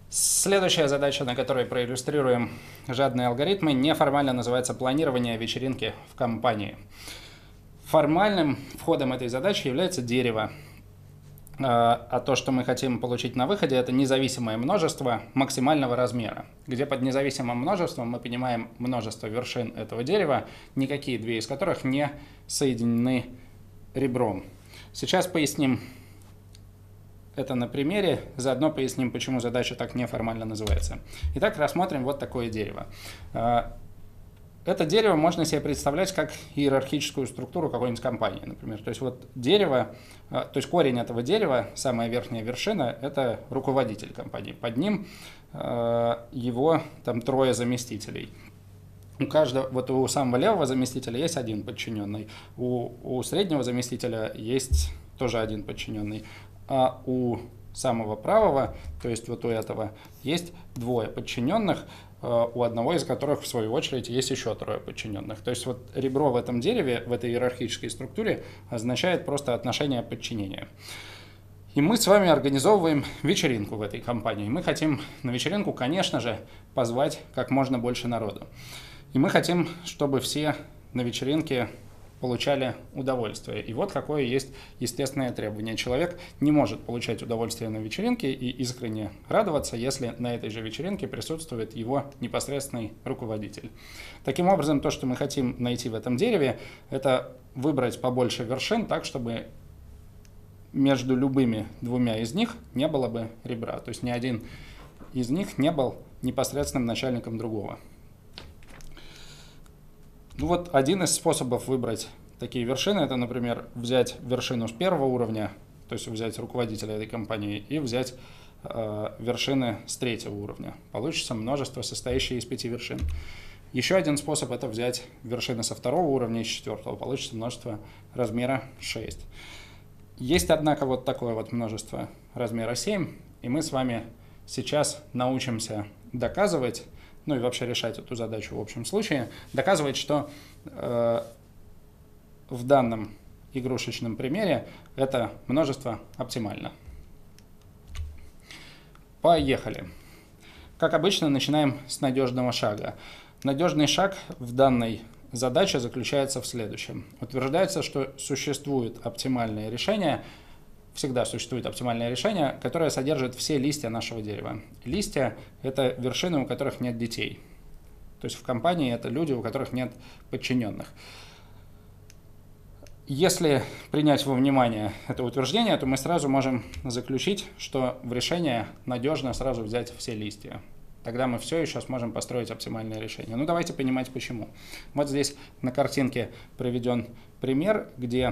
Следующая задача, на которой проиллюстрируем жадные алгоритмы, неформально называется планирование вечеринки в компании. Формальным входом этой задачи является дерево. А то, что мы хотим получить на выходе, это независимое множество максимального размера, где под независимым множеством мы понимаем множество вершин этого дерева, никакие две из которых не соединены ребром. Сейчас поясним это на примере, заодно поясним, почему задача так неформально называется. Итак, рассмотрим вот такое дерево. Это дерево можно себе представлять как иерархическую структуру какой-нибудь компании, например. То есть вот дерево, то есть корень этого дерева, самая верхняя вершина, это руководитель компании. Под ним его там трое заместителей. У каждого, вот у самого левого заместителя есть один подчиненный, у среднего заместителя есть тоже один подчиненный, а у самого правого, то есть вот у этого, есть двое подчиненных, у одного из которых, в свою очередь, есть еще трое подчиненных. То есть вот ребро в этом дереве, в этой иерархической структуре означает просто отношение подчинения. И мы с вами организовываем вечеринку в этой компании. Мы хотим на вечеринку, конечно же, позвать как можно больше народу. И мы хотим, чтобы все на вечеринке получали удовольствие. И вот какое есть естественное требование. Человек не может получать удовольствие на вечеринке и искренне радоваться, если на этой же вечеринке присутствует его непосредственный руководитель. Таким образом, то, что мы хотим найти в этом дереве, это выбрать побольше вершин так, чтобы между любыми двумя из них не было бы ребра. То есть ни один из них не был непосредственным начальником другого. Ну вот один из способов выбрать такие вершины, это, например, взять вершину с первого уровня, то есть взять руководителя этой компании, и взять вершины с третьего уровня. Получится множество, состоящее из 5 вершин. Еще один способ – это взять вершины со второго уровня и с четвертого. Получится множество размера 6. Есть, однако, вот такое вот множество размера 7, и мы с вами сейчас научимся доказывать, ну и вообще решать эту задачу в общем случае, доказывать, что в данном игрушечном примере это множество оптимально. Поехали. Как обычно, начинаем с надежного шага. Надежный шаг в данной задаче заключается в следующем. Утверждается, что существует оптимальное решение, всегда существует оптимальное решение, которое содержит все листья нашего дерева. Листья – это вершины, у которых нет детей. То есть в компании это люди, у которых нет подчиненных. Если принять во внимание это утверждение, то мы сразу можем заключить, что в решение надежно сразу взять все листья. Тогда мы все еще сможем построить оптимальное решение. Ну давайте понимать почему. Вот здесь на картинке приведен пример, где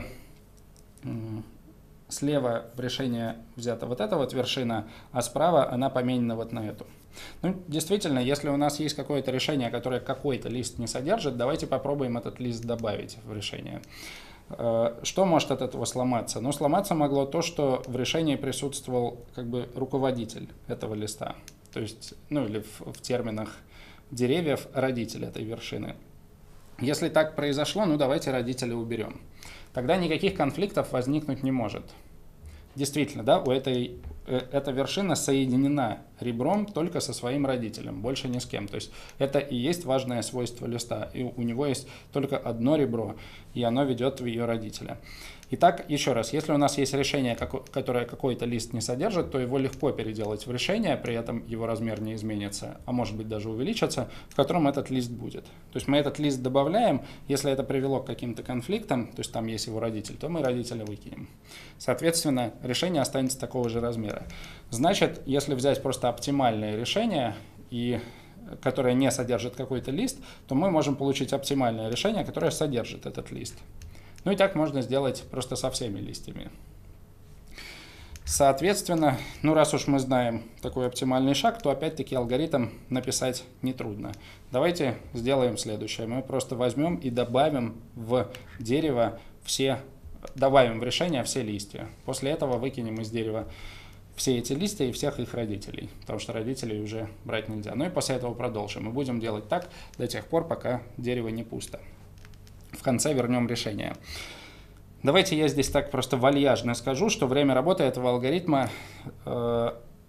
слева в решение взята вот эта вот вершина, а справа она поменена вот на эту. Ну, действительно, если у нас есть какое-то решение, которое какой-то лист не содержит, давайте попробуем этот лист добавить в решение. Что может от этого сломаться? Ну, сломаться могло то, что в решении присутствовал как бы руководитель этого листа. То есть, ну или в терминах деревьев родитель этой вершины. Если так произошло, ну давайте родителя уберем. Тогда никаких конфликтов возникнуть не может. Действительно, да, эта вершина соединена ребром только со своим родителем, больше ни с кем. То есть это и есть важное свойство листа. И у него есть только одно ребро, и оно ведет в ее родителя. Итак, еще раз, если у нас есть решение, которое какой-то лист не содержит, то его легко переделать в решение, при этом его размер не изменится, а может быть даже увеличится, в котором этот лист будет. То есть мы этот лист добавляем, если это привело к каким-то конфликтам, то есть там есть его родитель, то мы родителя выкинем. Соответственно, решение останется такого же размера. Значит, если взять просто оптимальное решение, которое не содержит какой-то лист, то мы можем получить оптимальное решение, которое содержит этот лист. Ну и так можно сделать просто со всеми листьями. Соответственно, ну раз уж мы знаем такой оптимальный шаг, то опять-таки алгоритм написать нетрудно. Давайте сделаем следующее. Мы просто возьмем и добавим в дерево добавим в решение все листья. После этого выкинем из дерева все эти листья и всех их родителей, потому что родителей уже брать нельзя. Ну и после этого продолжим. Мы будем делать так до тех пор, пока дерево не пусто. В конце вернем решение. Давайте я здесь так просто вальяжно скажу, что время работы этого алгоритма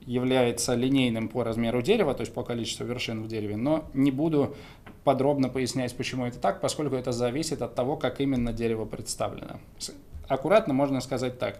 является линейным по размеру дерева, то есть по количеству вершин в дереве, но не буду подробно пояснять, почему это так, поскольку это зависит от того, как именно дерево представлено. Аккуратно можно сказать так.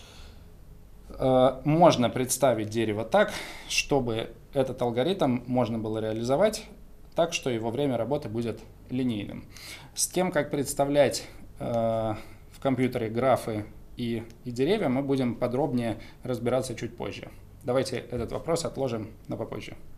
Можно представить дерево так, чтобы этот алгоритм можно было реализовать так, что его время работы будет линейным. С тем, как представлять в компьютере графы и деревья, мы будем подробнее разбираться чуть позже. Давайте этот вопрос отложим на попозже.